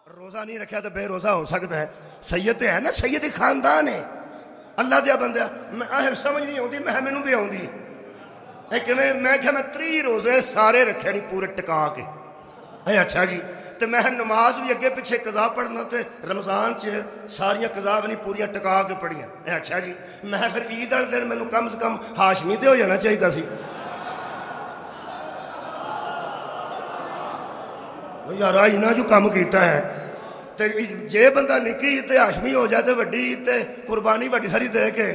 روزہ نہیں رکھا تو بے روزہ ہو سکتا ہے. سید ہے نا, سید خاندان ہے اللہ دیا بندہ. میں سمجھ نہیں آتی, مینوں بھی آتی میں کہ میں 30 روزے سارے رکھے نہیں پورے ٹکا کے. اچھا جی, تو میں نماز بھی اگے پیچھے قضا پڑھنا, تو رمضان ساریاں قضا بھی نہیں پوریا ٹکا کے پڑھیاں. اچھا جی, میں پھر عید والے دن مینوں کم سے کم ہاشمی تے ہو جانا چاہیے سی. یار اینا جو کام کیتا ہے, تے جے بندہ نکی عید تے ہاشمی ہو جائے تے وڈی عید تے قربانی وڈی ساری دے کے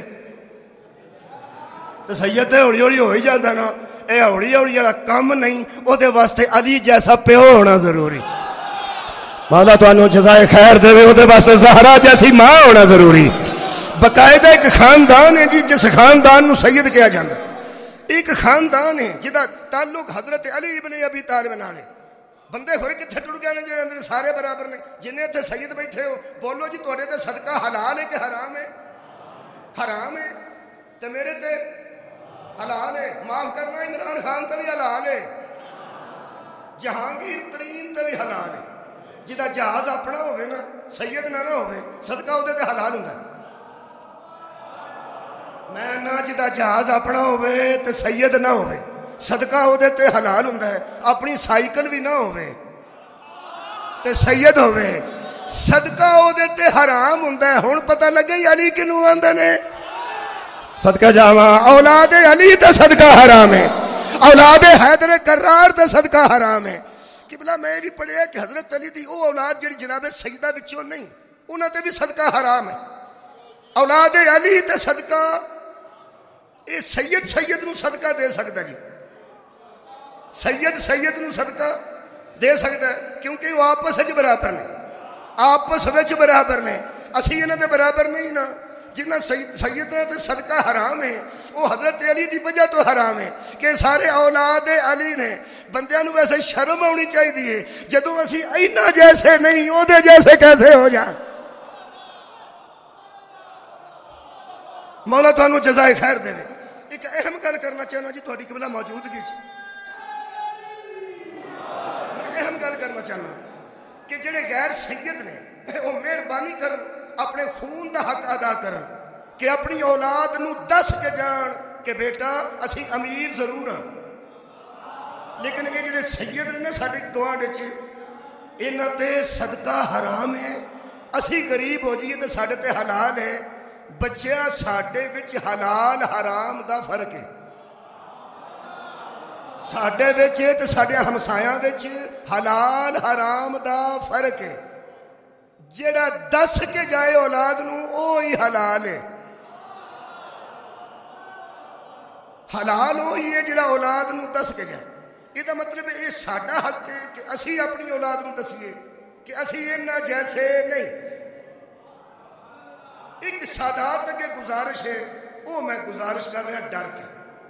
تے سید تے ہولی ہولی ہو ہی جاتا نا. اے ہولی ہولی والا کام نہیں, او دے واسطے علی جیسا پیو ہونا ضروری. مولا تانوں جزائے خیر دے, او دے واسطے زہرا جیسی ماں ہونا ضروری. باقاعدہ ایک خاندان ہے جی, جس خاندان نو سید کہا جاتا. ایک خاندان ہے جدا تعلق حضرت علی ابن ابی طالب نال ہے. بندے ہوئے کتنے ٹوٹ گئے نے جڑے اندر سارے برابر نے. جنہیں تے سید بیٹھے ہو بولو جی تواڈے تے صدقہ حلال ہے کہ حرام ہے؟ حرام ہے. تے میرے تے حلال ہے. معاف کرنا, عمران خان تے بھی حلال ہے, جہانگیر ترین تے بھی حلال ہے. جدا جہاز اپنا ہوئے نا, سید نہ ہوئے, صدقہ وہ تے حلال ہوندا ہے. میں نہ جدا جہاز اپنا ہوئے تے سید نہ ہوئے, صدقہ وہ تے حلال ہوندا ہے. اپنی سائیکل بھی نہ ہوئے تے سید ہوئے, صدقہ وہ تے حرام ہوندا ہے. ہن پتہ لگے علی کنوں آندے نے صدقہ جاواں. اولاد علی تے صدقہ حرام ہے, اولاد حیدر کرار تے صدقہ حرام ہے. قبلہ میں بھی پڑھیا کہ حضرت علی دی او اولاد جڑی جناب سیدہ وچوں نہیں, انہاں تے بھی صدقہ حرام ہے. اولاد علی تے صدقہ اے سید نو صدقہ دے سکتا جی, سید نو صدقہ دے سکتا ہے, کیونکہ وہ آپس وچ برابر نے, آپس وچ برابر نے. اسی انہاں دے برابر نہیں نا. جنہ سیدنا تے صدقہ حرام ہے وہ حضرت علی دی وجہ تو حرام ہے کہ سارے اولاد علی نے. بندیاں نو ویسے شرم آنی چاہیے جدوں اسی اینا جیسے نہیں او دے جیسے کیسے ہو جائیں. مولا تانوں جزائے خیر دے. ایک اہم گل کرنا چاہنا جی تہاڈی قبلہ موجودگی چ, میں اہم گل کرنا چاہنا کہ جڑے غیر سید نے وہ مہربانی کر اپنے خون دا حق ادا کرن کہ اپنی اولاد نو دس کے جان کہ بیٹا اسی امیر ضرور ہاں, لیکن یہ جڑے سید نے ساڈے گوانڈ وچ انہاں تے صدقہ حرام ہے. اسی غریب ہو جائیے تے ساڈے تے حلال ہے. بچیا ساڈے وچ حلال حرام دا فرق ہے. ساڈے وچ تے ساڈے ہمسایاں وچ حلال حرام دا فرق ہے. جڑا دس کے جائے اولاد نو اوہی حلال ہے. حلال وہی ہے جڑا اولاد نو دس کے جائے. یہ مطلب یہ ساڈا حق ہے کہ اسی اپنی اولاد نو دسیے کہ اسی انہاں جیسے نہیں. ایک سادات کے گزارش ہے, وہ میں گزارش کر رہا ڈر کے.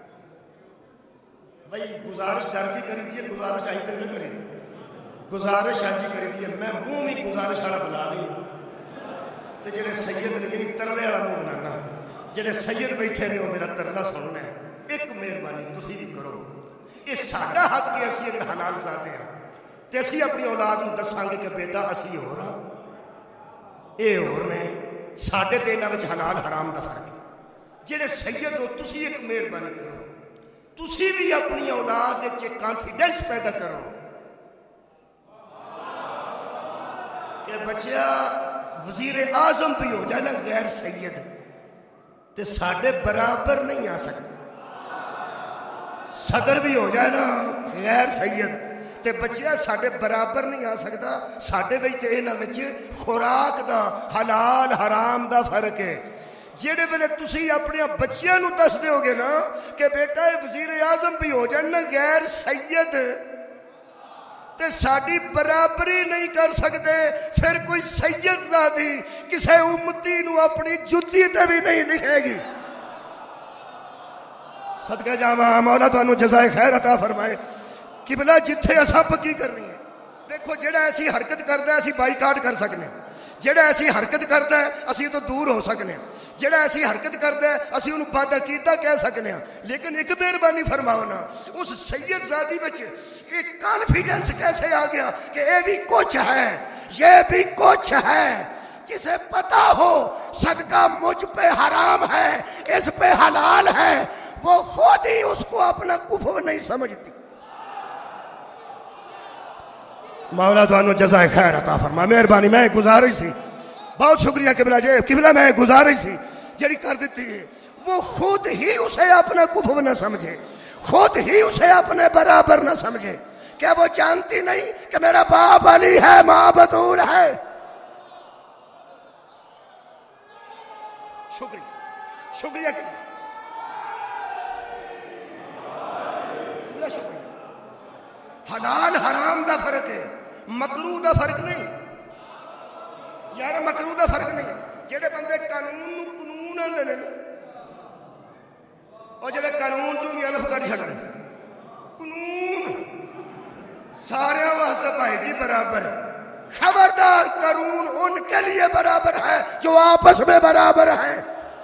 بھائی گزارش ڈر کی کری دی ہے, گزارش آئی تو نہیں کری, گزارش آج کری دی ہے. میں منہ بھی گزارش والا بنا رہی ہوں تو جڑے سید نے ترلے والا منہ بنانا, جڑے سید بیٹھے نے وہ میرا ترلا سننا ہے. ایک مہربانی تسی بھی کرو, یہ ساڈا حق کہ اسی اگر حلال زادے ہیں تو اسی اپنی اولاد نو دساں گے کہ بیٹا اسی ہو رہا اے ہور نے. ساڈے تے انہاں وچ حلال حرام دا فرق ہے. جڑے سید ہو تسی ایک مہربانی کرو, تسی بھی اپنی اولاد وچ کانفیڈنس پیدا کرو کہ بچیا وزیر اعظم بھی ہو جائے نا غیر سید تے ساڈے برابر نہیں آ سکتا. صدر بھی ہو جائے نا غیر سید تے بچیا ساڈے برابر نہیں آ سکتا. ساڈے وچ تے انہاں وچ خوراک دا حلال حرام دا فرق ہے. جڑے ویلے تسی اپنے بچیاں نو دس دیو گے نا کہ بیٹا وزیر اعظم بھی ہو جائے نا غیر سید تے ساڈی برابری نہیں کر سکتے, پھر کوئی سید زادی کسے امتی نو اپنی جدی تے بھی نہیں لکھے گی. صدقہ جاواں مولا تانوں جزائے خیر عطا فرمائے. قبلہ جتھے اساں پکی کرنی ہے, دیکھو جڑا ایسی حرکت کردا ہے اسی بائیکاٹ کر سکنے ہیں, جڑا ایسی حرکت کردا ہے اسی تو دور ہو سکنے ہیں, جڑا ایسی حرکت کردا ہے اسی انہوں بد عقیدہ کہہ سکنے ہیں. لیکن ایک مہربانی فرماؤ نا, اس سید زادی وچ ایک کانفیڈنس کیسے آ گیا کہ اے بھی کچھ ہے. یہ بھی کچھ ہے جسے پتا ہو صدقہ مجھ پہ حرام ہے اس پہ حلال ہے وہ خود ہی اس کو اپنا کفر نہیں سمجھتی. مولا تانوں جزائے خیر عطا فرما. مہربانی میں گزارش سی بہت شکریہ قبلہ جی قبلہ میں گزارش سی جڑی کر دیتی ہے وہ خود ہی اسے اپنا کفر نہ سمجھے خود ہی اسے اپنے برابر نہ سمجھے. کیا وہ جانتی نہیں کہ میرا باپ علی ہے ماں بطول ہے؟ شکریہ شکریہ شکریہ. حلال حرام دا فرق ہے مکروہ دا فرق نہیں یار مکروہ دا فرق نہیں. جڑے بندے قانون آندے نے اور جڑے قانون چوں بھی الف کٹ چھڑنے قانون سارے واسطے بھائی جی برابر ہے. خبردار قانون ان کے لیے برابر ہے جو آپس میں برابر ہے.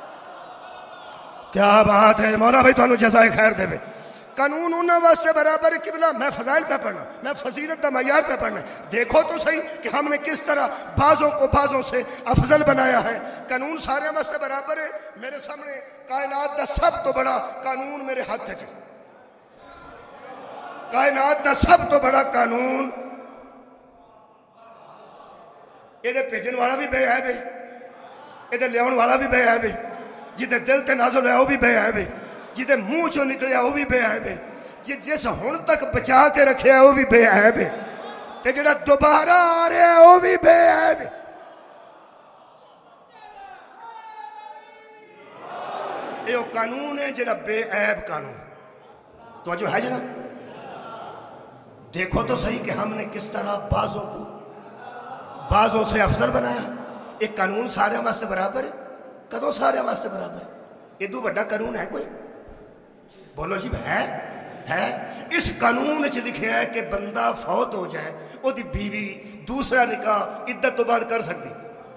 کیا بات ہے مولا بھائی تانوں جزائے خیر دے. قانون انہاں واسطے برابر ہے قبلہ میں فضائل پہ پڑھنا میں فضیلت کا معیار پہ پڑھنا. دیکھو تو صحیح کہ ہم نے کس طرح بعضوں کو بعضوں سے افضل بنایا ہے. قانون سارے واسطے برابر ہے. میرے سامنے کائنات دا سب تو بڑا قانون میرے ہاتھ ہے. کائنات دا سب تو بڑا قانون یہ بھیجن والا بھی بے عیب ہے یہ لیاؤن والا بھی بے عیب ہے جہدے دل تے نازل ہے وہ بھی بے عیب ہے جہدے منہ چوں نکلیا وہ بھی بے عیب ہے جس ہن تک بچا کے رکھیا وہ بھی بے عیب ہے تے جڑا دوبارہ آ رہا ہے وہ بھی بے عیب ہے. یہ قانون ہے جڑا بے عیب قانون. تو جو ہے جناب دیکھو تو صحیح کہ ہم نے کس طرح بعضوں کو بعضوں سے افضل بنایا. ایک قانون سارے واسطے برابر ہے. کدوں سارے واسطے برابر ہے؟ ادو بڑا قانون ہے کوئی؟ بولو جی ہے. اس قانون وچ لکھیا ہے کہ بندہ فوت ہو جائے وہ دی بیوی دوسرا نکاح عدت تو بعد کر سکتی.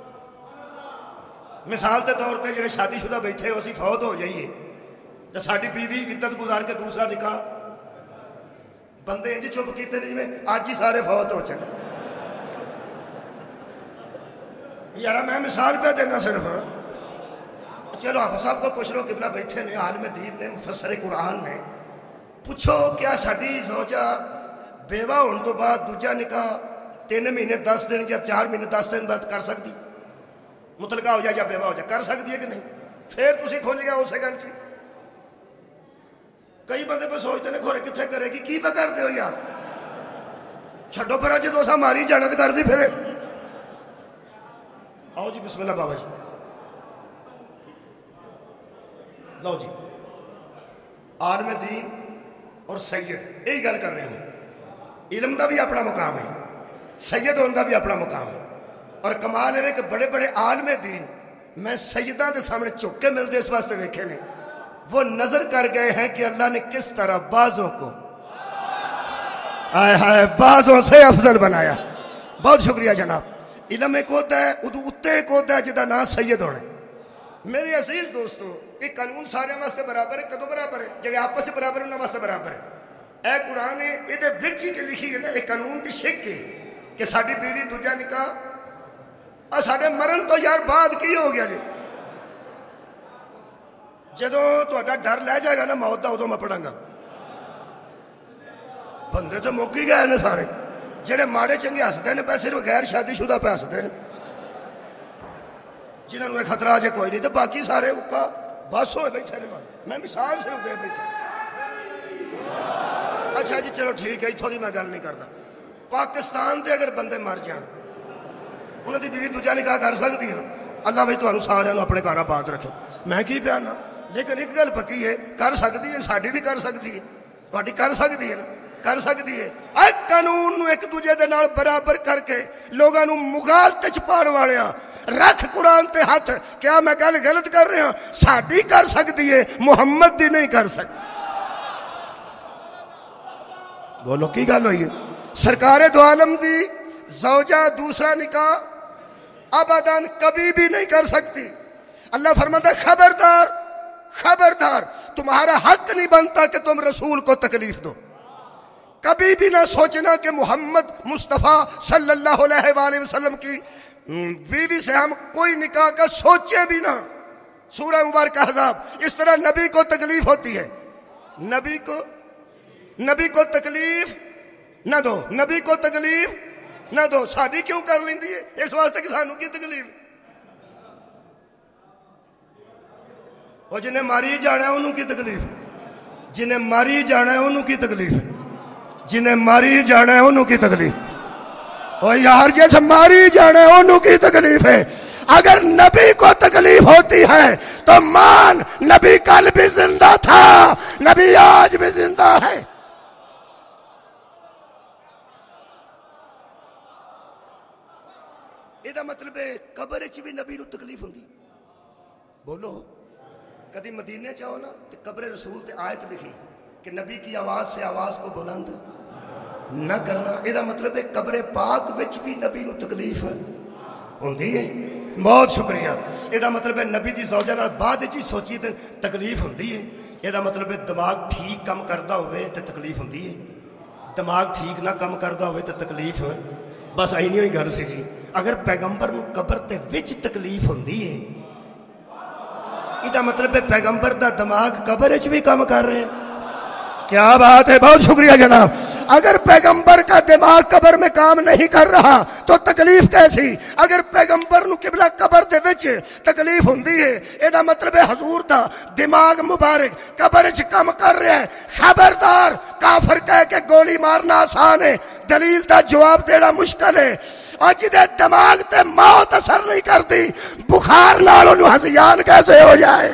مثال کے طور پہ جڑے شادی شدہ بیٹھے اسی فوت ہو جائیے تو ساری بیوی عدت گزار کے دوسرا نکاح بندے انج چپ کیتے نہیں میں آج ہی سارے فوت ہو چلے. یار میں مثال پہ دینا صرف. چلو آپ صاحب کو پوچھ لو قبلہ بیٹھے نے عالم دین نے مفسر قرآن نے پوچھو کیا ساڈی زوجہ بیوہ ہونے تو بعد دوجا نکاح 3 مہینے 10 دن یا 4 مہینے 10 دن بعد کر سکتی؟ مطلقہ ہو جائے یا بیوہ ہو جائے کر سکتی ہے کہ نہیں؟ پھر تسی کھول گیا اسے گل کی. کئی بندے پہ سوچتے ہیں کھورے کتنے کرے گی کی پہ کرتے ہو یار چھڈو پھر جدو اسا ماری جانا تو کر دی پھر. آؤ جی بسم اللہ بابا جی لو جی. عالم دین اور سید یہی گل کر رہے ہیں. علم دا بھی اپنا مقام ہے سید ہونے دا بھی اپنا مقام ہے. اور کمال ہے کہ بڑے بڑے عالم دین میں سیداں دے سامنے چک کے ملتے اس واسطے ویکھے نے وہ نظر کر گئے ہیں کہ اللہ نے کس طرح بعضوں کو آئے ہائے بعضوں سے افضل بنایا. بہت شکریہ جناب. علم ایک ہوتا ہے ادو اتے ایک ہوتا ہے جدا نام سید ہونے. میرے عزیز دوستو ایک قانون سارے واسطے برابر ہے. کدو برابر ہے؟ جڑے آپس سے برابر انہاں واسطے برابر ہے. اے قرآن یہ وچ ہی لکھی ہے نا ایک قانون کی شک ہے کہ ساری بیوی دوجا نکاح ساڈے مرن تو یار بعد کی ہو گیا جی جدو تہاڈا ڈر لے جائے گا نا موت دا ادو میں پڑھاں گا. بندے تو مک ہی گئے نے سارے جڑے ماڑے چنگے ہسدے نے پہ صرف غیر شادی شدہ پہ ہسدے نے جنہوں نے خطرہ جے کوئی نہیں تو باقی سارے اکا بس ہوئے بیٹھے نے. میں مثال صرف دے بیٹھا. اچھا جی چلو ٹھیک ہے اتھوں دی میں گل نہیں کرتا. پاکستان دے اگر بندے مر جان انہوں دی بیوی دوجا نکاح کر سکتی ہے. اللہ بھائی تمہیں سارے اپنے گھر آباد رکھے. میں کی پیانا لیکن ایک گل پکی ہے کر سکتی ہے ساڈی بھی کر سکتی ہے تہاڈی کر سکتی ہے نا کر سکتی ہے. اے قانون نو ایک دوجے دے نال برابر کر کے لوگاں نو مغالطے چ پاڑ والیاں رکھ قرآن تے ہاتھ. کیا میں گل غلط کر رہا ہوں؟ ساڈی کر سکتی ہے محمد دی نہیں کر سکتی. بولو کی گل ہوئی ہے؟ سرکار دو عالم دی زوجہ دوسرا نکاح ابداً کبھی بھی نہیں کر سکتی. اللہ فرماتا ہے خبردار خبردار تمہارا حق نہیں بنتا کہ تم رسول کو تکلیف دو. کبھی بھی نہ سوچنا کہ محمد مصطفیٰ صلی اللہ علیہ وآلہ وسلم کی بیوی سے ہم کوئی نکاح کا سوچیں بھی نہ. سورہ مبارکہ احزاب. اس طرح نبی کو تکلیف ہوتی ہے. نبی کو تکلیف نہ دو. نبی کو تکلیف نہ دو. شادی کیوں کر لیندی ہے؟ اس واسطے کہ سانو کی تکلیف. اور جنہیں ماری جانا ہے انہوں کی تکلیف. جنہیں ماری جانا ہے انہوں کی تکلیف. جنہیں ماری جانا ہے انہوں کی تکلیف. اور یار جیسے ماری جانا ہے انہوں کی تکلیف ہے. اگر نبی کو تکلیف ہوتی ہے تو مان نبی کل بھی زندہ تھا, نبی آج بھی زندہ ہے. یہ مطلب ہے قبر چ بھی نبی نو تکلیف ہوندی. بولو کدی مدینے جاؤ نا تو قبر رسول تے آیت لکھی کہ نبی کی آواز سے آواز کو بلند نہ کرنا. یہ مطلب ہے قبر پاک وچ بھی نبی نو تکلیف ہوندی ہے. بہت شکریہ. یہ مطلب ہے نبی دی زوجہ نال بعد وچ سوچی تے تکلیف ہوندی ہے. یہ مطلب ہے دماغ ٹھیک کم کردا ہوئے تے تکلیف ہوندی ہے. دماغ ٹھیک نہ کم کردا ہوئے تے تکلیف ہے. بس اینی ہوئی گل سی جی. اگر پیغمبر نو قبر تے وچ تکلیف ہوندی ہے یہ مطلب ہے پیغمبر دا دماغ قبر وچ بھی کم کر رہے ہیں. کیا بات ہے, بہت شکریہ جناب. اگر پیغمبر کا دماغ قبر میں کام نہیں کر رہا تو تکلیف کیسی؟ اگر پیغمبر نو قبلہ قبر دے وچ تکلیف ہوندی ہے یہ مطلب ہے حضور دا دماغ مبارک قبر وچ کم کر رہا ہے. خبردار, کافر کہہ کے گولی مارنا آسان ہے, دلیل دا جواب دینا مشکل ہے. اور جدے دماغ تے موت اثر نہیں کرتی بخار نال اونوں ہذیان کیسے ہو جائے؟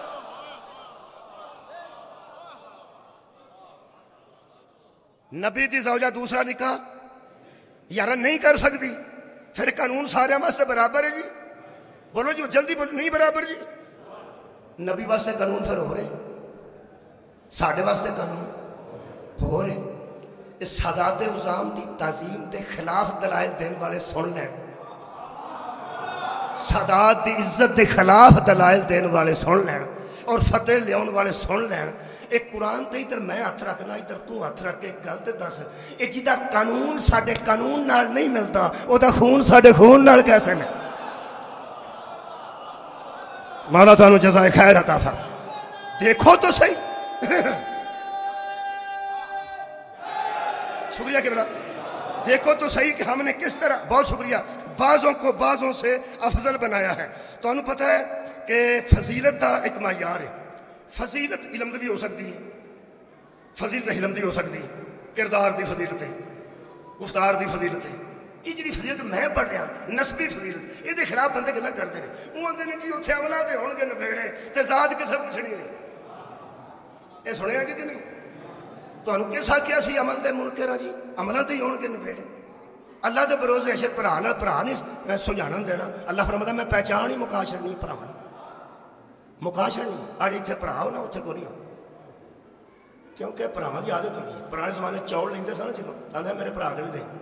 نبی دی زوجہ دوسرا نکاح یار نہیں کر سکتی, پھر قانون سارے واسطے برابر ہے جی. بولو جی جلدی بولو. نہیں برابر جی. نبی واسطے قانون پھر ہو رہے, ساڈے واسطے قانون ہو رہے. سادات عظام دی تعظیم دے خلاف دلائل دین والے سن لین. سادات دی عزت دے خلاف دلائل دین والے سن لین اور فتح لیاؤن والے سن لین. ایک قرآن تے ادھر میں ہاتھ رکھنا, ادھر تو ہاتھ رکھ کے گل تے دس, اے جدا قانون ساڈے قانون نال نہیں ملتا او دا خون ساڈے خون نال کیسے مل؟ مولا تانوں جزائے خیر عطا فرمائے. دیکھو تو صحیح. شکریہ کہ بلا. دیکھو تو صحیح کہ ہم نے کس طرح, بہت شکریہ, بعضوں کو بعضوں سے افضل بنایا ہے. تو انہوں پتہ ہے کہ فضیلت دا ایک معیار ہے. فضیلت علم دی بھی ہو سکتی ہے, فضیلت علم دی ہو سکتی ہے, کردار دی فضیلت ہے, گفتار دی فضیلت ہے. یہ جی فضیلت میں پڑھ رہا نسبی فضیلت, یہ خلاف بندے گلا کرتے ہیں. وہ آتے ہیں کہ اتنے عملہ تے ہون گے نبیڑے تے ذات کسے پوچھنی نہیں. یہ سنیا جی کہ نہیں؟ تو انہوں کس آکھیا سی عمل دے منکر ہاں جی, عملہ تے ہون گے نبیڑے. اللہ دے بروز اشر پرا نال پرا نہیں سجھانن دینا. اللہ فرماتا میں پہچان ہی مکا چھڑنی پراواں مکا چھڑنی. اڑ اتنے پرا ہو نا اتنے کو نہیں ہو, کیونکہ پراواں کی عادت ہوتی ہے. پرانے زمانے چوڑ لیندے سن جدوں آندا میرے بھرا دے بھی دے.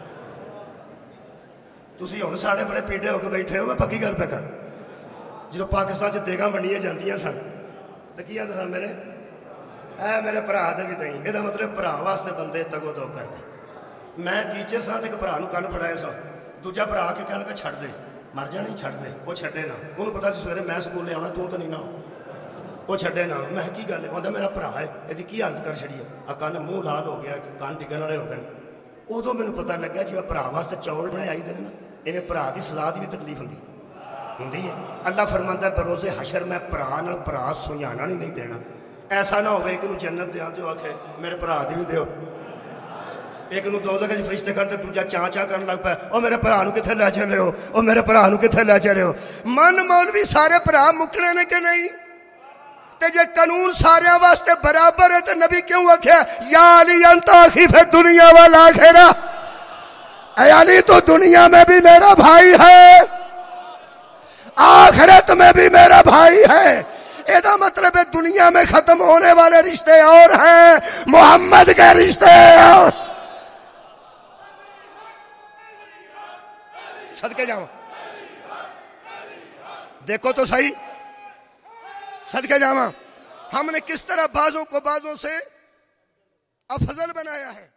تسی ہن ساڈے بڑے پیڈے ہو کے بیٹھے ہو, میں پکی گل پہ کر. جدوں پاکستان چ دیگاں ونڈیاں جاندیاں سن تے کی آندے سن میرے میرے بھرا دے بھی دیں. یہ مطلب بھرا واسطے بندے تگو دو کر دے. میں ٹیچر سا تے ایک بھرا نوں کن پھڑایا سا, دوجا بھرا کے کہن لگا چھڑ دے, مر جانی چھڑ دے. وہ چھڈے نا, انہوں پتا سی سویرے میں سکول لے آنا, تو نہیں نہ وہ چھڈے نا. میں کی گل ہے, آندا میرا بھرا ہے, یہ کی حالت کر چھڑی ہے, کن منہ لال ہو گیا, کن ڈگن والے ہو گئے. ادو مینوں پتا لگا جی بھرا واسطے چوڑ بنے آئی دے نا, ایویں بھرا دی سزا دی بھی تکلیف ہوندی ہے. اللہ فرماندا ہے بروز حشر میں بھرا نال بھرا سجھانا نہیں دینا. ایسا نہ ہوئے کہ جنت دیا تو آکھے میرے بھرا دی بھی دیو, ایک نو دوزخ وچ فرشتے کرتے, دوجا چاں چاں کرن لگ پیا, او میرے بھرا نوں کتھے لے چلے ہو, او میرے بھرا نوں کتھے لے چلے ہو. من مولوی سارے بھرا مکنے نے کہ نہیں؟ تے جے قانون سارے واسطے برابر ہے تے نبی کیوں آکھیا یا علی انت اخی فی الدنیا والآخرہ, اے علی تو دنیا میں بھی میرا بھائی ہے, آخرت میں بھی میرا بھائی ہے. یہ مطلب ہے دنیا میں ختم ہونے والے رشتے اور ہیں, محمد کے رشتے اور. صدقے جاؤں, دیکھو تو صحیح, صدقے جاؤں ہم نے کس طرح بعضوں کو بعضوں سے افضل بنایا ہے.